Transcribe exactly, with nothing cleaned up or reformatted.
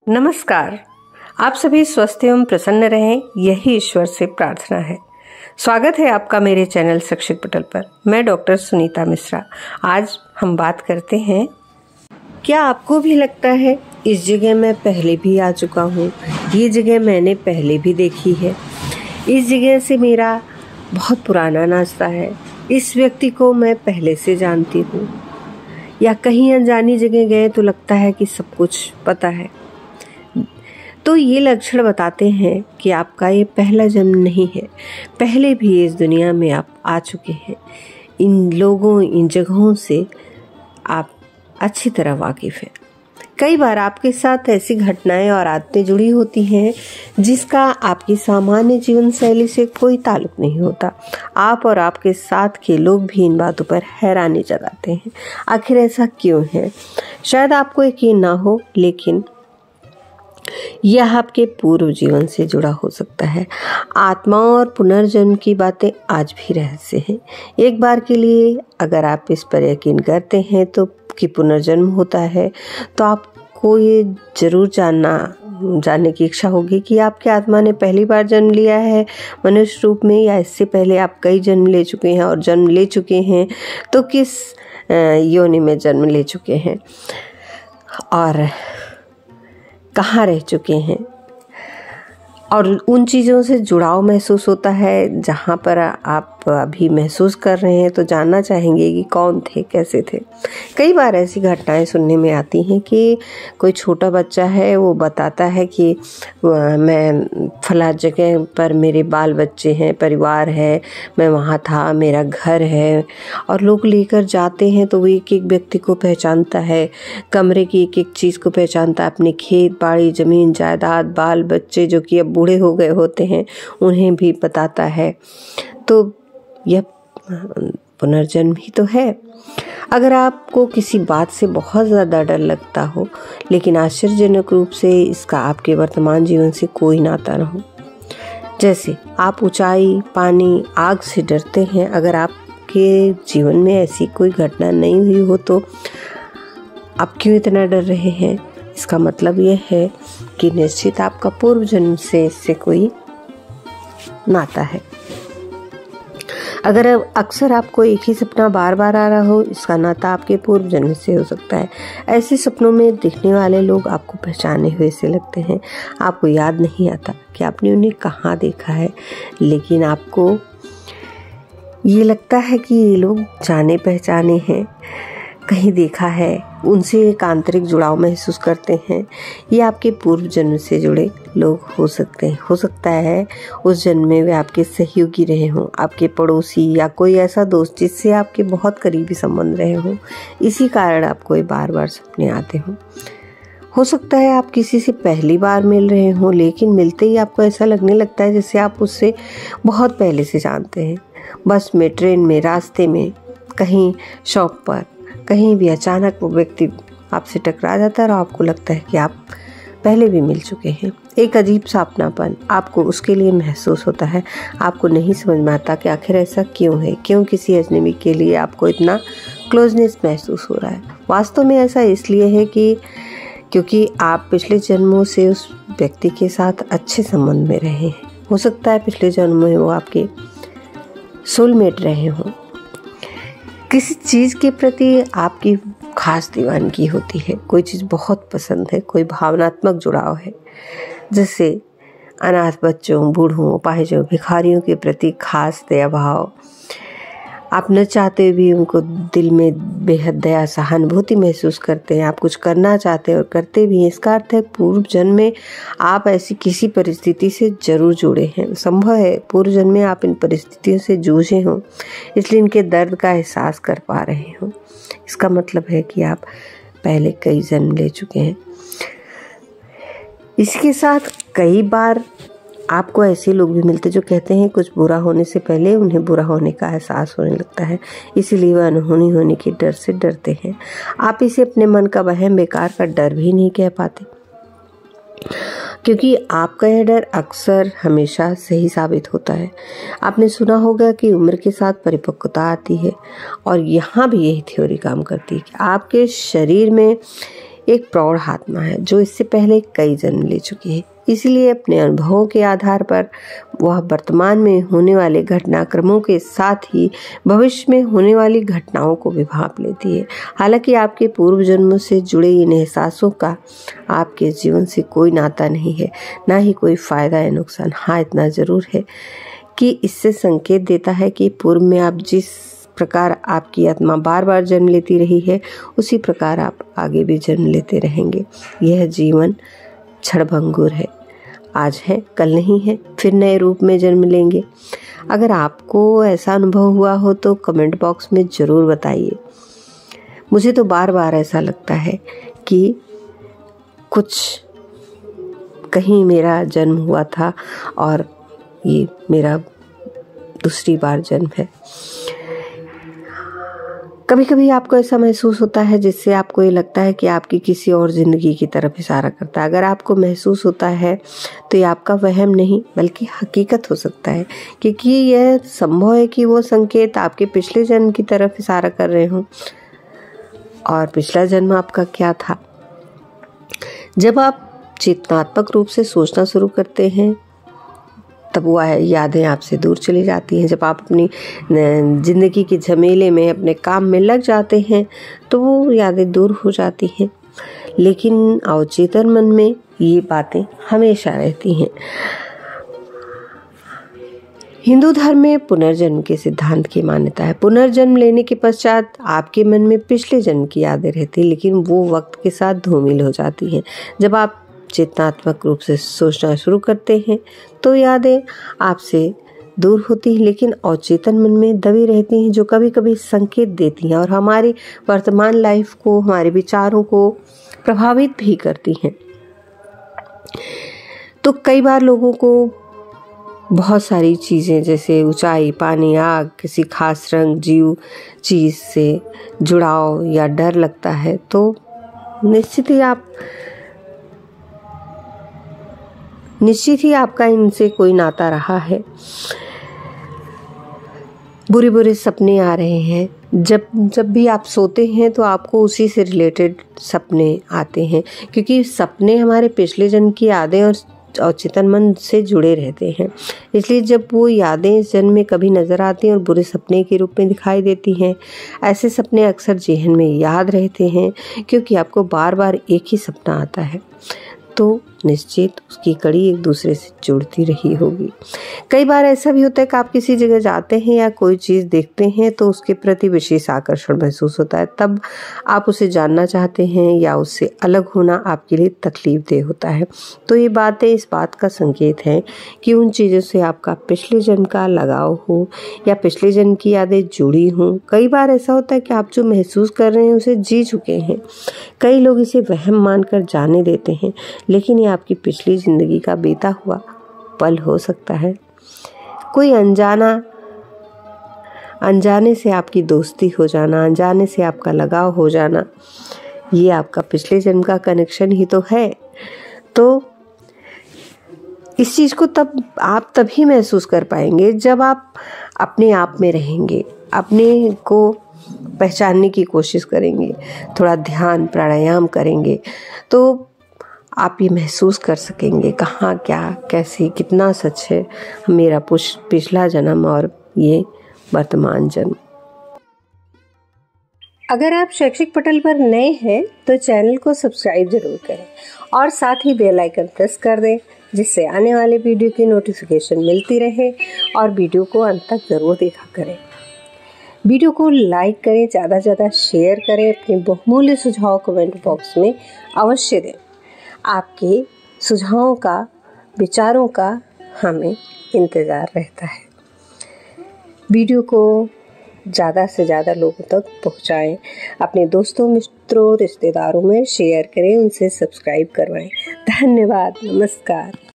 नमस्कार। आप सभी स्वस्थ एवं प्रसन्न रहें, यही ईश्वर से प्रार्थना है। स्वागत है आपका मेरे चैनल शैक्षिक पटल पर। मैं डॉक्टर सुनीता मिश्रा। आज हम बात करते हैं, क्या आपको भी लगता है इस जगह मैं पहले भी आ चुका हूँ, ये जगह मैंने पहले भी देखी है, इस जगह से मेरा बहुत पुराना नाता है, इस व्यक्ति को मैं पहले से जानती हूँ। या कहीं अनजानी जगह गए तो लगता है कि सब कुछ पता है। तो ये लक्षण बताते हैं कि आपका ये पहला जन्म नहीं है, पहले भी इस दुनिया में आप आ चुके हैं। इन लोगों, इन जगहों से आप अच्छी तरह वाकिफ हैं। कई बार आपके साथ ऐसी घटनाएं और आदतें जुड़ी होती हैं जिसका आपकी सामान्य जीवन शैली से कोई ताल्लुक नहीं होता। आप और आपके साथ के लोग भी इन बातों पर हैरानी जताते हैं। आखिर ऐसा क्यों है? शायद आपको यकीन ना हो, लेकिन यह आपके पूर्व जीवन से जुड़ा हो सकता है। आत्मा और पुनर्जन्म की बातें आज भी रहस्य हैं। एक बार के लिए अगर आप इस पर यकीन करते हैं तो कि पुनर्जन्म होता है, तो आपको ये जरूर जानना जानने की इच्छा होगी कि आपकी आत्मा ने पहली बार जन्म लिया है मनुष्य रूप में, या इससे पहले आप कई जन्म ले चुके हैं, और जन्म ले चुके हैं तो किस योनि में जन्म ले चुके हैं और कहाँ रह चुके हैं। और उन चीज़ों से जुड़ाव महसूस होता है जहाँ पर आप अभी महसूस कर रहे हैं, तो जानना चाहेंगे कि कौन थे, कैसे थे। कई बार ऐसी घटनाएं सुनने में आती हैं कि कोई छोटा बच्चा है, वो बताता है कि मैं फला जगह पर मेरे बाल बच्चे हैं, परिवार है, मैं वहाँ था, मेरा घर है। और लोग लेकर जाते हैं तो वो एक एक व्यक्ति को पहचानता है, कमरे की एक एक चीज़ को पहचानता है, अपने खेत बाड़ी, ज़मीन जायदाद, बाल बच्चे जो कि अब बूढ़े हो गए होते हैं उन्हें भी बताता है। तो यह पुनर्जन्म ही तो है। अगर आपको किसी बात से बहुत ज़्यादा डर लगता हो, लेकिन आश्चर्यजनक रूप से इसका आपके वर्तमान जीवन से कोई नाता न हो, जैसे आप ऊंचाई, पानी, आग से डरते हैं, अगर आपके जीवन में ऐसी कोई घटना नहीं हुई हो तो आप क्यों इतना डर रहे हैं? इसका मतलब यह है कि निश्चित आपका पूर्व जन्म से इससे कोई नाता है। अगर अक्सर आपको एक ही सपना बार बार आ रहा हो, इसका नाता आपके पूर्व जन्म से हो सकता है। ऐसे सपनों में दिखने वाले लोग आपको पहचाने हुए से लगते हैं। आपको याद नहीं आता कि आपने उन्हें कहाँ देखा है, लेकिन आपको ये लगता है कि ये लोग जाने पहचाने हैं, कहीं देखा है, उनसे एक आंतरिक जुड़ाव महसूस करते हैं। ये आपके पूर्व जन्म से जुड़े लोग हो सकते हैं। हो सकता है उस जन्म में वे आपके सहयोगी रहे हों, आपके पड़ोसी, या कोई ऐसा दोस्त जिससे आपके बहुत करीबी संबंध रहे हों। इसी कारण आपको ये बार बार सपने आते हों। हो सकता है आप किसी से पहली बार मिल रहे हों, लेकिन मिलते ही आपको ऐसा लगने लगता है जैसे आप उससे बहुत पहले से जानते हैं। बस में, ट्रेन में, रास्ते में, कहीं शॉप पर, कहीं भी अचानक वो व्यक्ति आपसे टकरा जाता है और आपको लगता है कि आप पहले भी मिल चुके हैं। एक अजीब सा अपनापन आपको उसके लिए महसूस होता है। आपको नहीं समझ में आता कि आखिर ऐसा क्यों है, क्यों किसी अजनबी के लिए आपको इतना क्लोजनेस महसूस हो रहा है। वास्तव में ऐसा इसलिए है कि क्योंकि आप पिछले जन्मों से उस व्यक्ति के साथ अच्छे संबंध में रहे हैं। हो सकता है पिछले जन्म में वो आपके सोलमेट रहे हों। किसी चीज़ के प्रति आपकी खास दीवानगी होती है, कोई चीज़ बहुत पसंद है, कोई भावनात्मक जुड़ाव है, जैसे अनाथ बच्चों, बूढ़ों, अपाहिजों, भिखारियों के प्रति खास दया भाव। आप न चाहते भी उनको दिल में बेहद दया, सहानुभूति महसूस करते हैं। आप कुछ करना चाहते हैं और करते भी हैं। इसका अर्थ है पूर्व जन्म में आप ऐसी किसी परिस्थिति से जरूर जुड़े हैं। संभव है पूर्व जन्म में आप इन परिस्थितियों से जूझे हों, इसलिए इनके दर्द का एहसास कर पा रहे हों। इसका मतलब है कि आप पहले कई जन्म ले चुके हैं। इसके साथ कई बार आपको ऐसे लोग भी मिलते जो कहते हैं कुछ बुरा होने से पहले उन्हें बुरा होने का एहसास होने लगता है, इसीलिए वह अनहोनी होने के डर से डरते हैं। आप इसे अपने मन का वहम, बेकार का डर भी नहीं कह पाते, क्योंकि आपका यह डर अक्सर हमेशा सही साबित होता है। आपने सुना होगा कि उम्र के साथ परिपक्वता आती है, और यहाँ भी यही थ्योरी काम करती है कि आपके शरीर में एक प्रौढ़ आत्मा है जो इससे पहले कई जन्म ले चुकी है। इसलिए अपने अनुभवों के आधार पर वह वर्तमान में होने वाले घटनाक्रमों के साथ ही भविष्य में होने वाली घटनाओं को भी भांप लेती है। हालांकि आपके पूर्व जन्मों से जुड़े इन एहसासों का आपके जीवन से कोई नाता नहीं है, ना ही कोई फायदा या नुकसान। हाँ, इतना जरूर है कि इससे संकेत देता है कि पूर्व में आप जिस प्रकार आपकी आत्मा बार बार जन्म लेती रही है, उसी प्रकार आप आगे भी जन्म लेते रहेंगे। यह जीवन क्षणभंगुर है, आज है कल नहीं है, फिर नए रूप में जन्म लेंगे। अगर आपको ऐसा अनुभव हुआ हो तो कमेंट बॉक्स में ज़रूर बताइए। मुझे तो बार बार ऐसा लगता है कि कुछ कहीं मेरा जन्म हुआ था और ये मेरा दूसरी बार जन्म है। कभी कभी आपको ऐसा महसूस होता है जिससे आपको ये लगता है कि आपकी किसी और ज़िंदगी की तरफ इशारा करता है। अगर आपको महसूस होता है तो ये आपका वहम नहीं बल्कि हकीकत हो सकता है, क्योंकि यह संभव है कि वो संकेत आपके पिछले जन्म की तरफ इशारा कर रहे हों। और पिछला जन्म आपका क्या था? जब आप चेतनात्मक रूप से सोचना शुरू करते हैं तब वो यादें आपसे दूर चली जाती हैं। जब आप अपनी ज़िंदगी के झमेले में अपने काम में लग जाते हैं तो वो यादें दूर हो जाती हैं, लेकिन अवचेतन मन में ये बातें हमेशा रहती हैं। हिंदू धर्म में पुनर्जन्म के सिद्धांत की मान्यता है। पुनर्जन्म लेने के पश्चात आपके मन में पिछले जन्म की यादें रहती हैं, लेकिन वो वक्त के साथ धूमिल हो जाती हैं। जब आप चेतनात्मक रूप से सोचना शुरू करते हैं तो यादें आपसे दूर होती हैं, लेकिन अवचेतन मन में दबी रहती हैं, जो कभी कभी संकेत देती हैं और हमारी वर्तमान लाइफ को, हमारे विचारों को प्रभावित भी करती हैं। तो कई बार लोगों को बहुत सारी चीज़ें जैसे ऊंचाई, पानी, आग, किसी खास रंग, जीव, चीज़ से जुड़ाव या डर लगता है, तो निश्चित ही आप निश्चित ही आपका इनसे कोई नाता रहा है। बुरे बुरे सपने आ रहे हैं। जब जब भी आप सोते हैं तो आपको उसी से रिलेटेड सपने आते हैं, क्योंकि सपने हमारे पिछले जन्म की यादें और अवचेतन मन से जुड़े रहते हैं। इसलिए जब वो यादें इस जन्म में कभी नज़र आती हैं और बुरे सपने के रूप में दिखाई देती हैं, ऐसे सपने अक्सर ज़हन में याद रहते हैं, क्योंकि आपको बार बार एक ही सपना आता है, तो निश्चित उसकी कड़ी एक दूसरे से जुड़ती रही होगी। कई बार ऐसा भी होता है कि आप किसी जगह जाते हैं या कोई चीज़ देखते हैं तो उसके प्रति विशेष आकर्षण महसूस होता है। तब आप उसे जानना चाहते हैं या उससे अलग होना आपके लिए तकलीफ देह होता है। तो ये बातें इस बात का संकेत है कि उन चीज़ों से आपका पिछले जन्म का लगाव हो या पिछले जन्म की यादें जुड़ी हों। कई बार ऐसा होता है कि आप जो महसूस कर रहे हैं उसे जी चुके हैं। कई लोग इसे वहम मानकर जाने देते हैं, लेकिन ये आपकी पिछली जिंदगी का बीता हुआ पल हो सकता है। कोई अनजाना अनजाने से आपकी दोस्ती हो जाना, अनजाने से आपका लगाव हो जाना, ये आपका पिछले जन्म का कनेक्शन ही तो है। तो इस चीज़ को तब आप तभी महसूस कर पाएंगे जब आप अपने आप में रहेंगे, अपने को पहचानने की कोशिश करेंगे, थोड़ा ध्यान प्राणायाम करेंगे, तो आप ये महसूस कर सकेंगे कहाँ क्या कैसे कितना सच है मेरा पिछला जन्म और ये वर्तमान जन्म। अगर आप शैक्षिक पटल पर नए हैं तो चैनल को सब्सक्राइब जरूर करें और साथ ही बेल आइकन प्रेस कर दें, जिससे आने वाले वीडियो की नोटिफिकेशन मिलती रहे। और वीडियो को अंत तक ज़रूर देखा करें। वीडियो को लाइक करें, ज़्यादा से ज़्यादा शेयर करें। अपने बहुमूल्य सुझाव कमेंट बॉक्स में अवश्य दें। आपके सुझावों का, विचारों का हमें इंतज़ार रहता है। वीडियो को ज़्यादा से ज़्यादा लोगों तक पहुंचाएं। अपने दोस्तों, मित्रों, रिश्तेदारों में शेयर करें, उनसे सब्सक्राइब करवाएं। धन्यवाद। नमस्कार।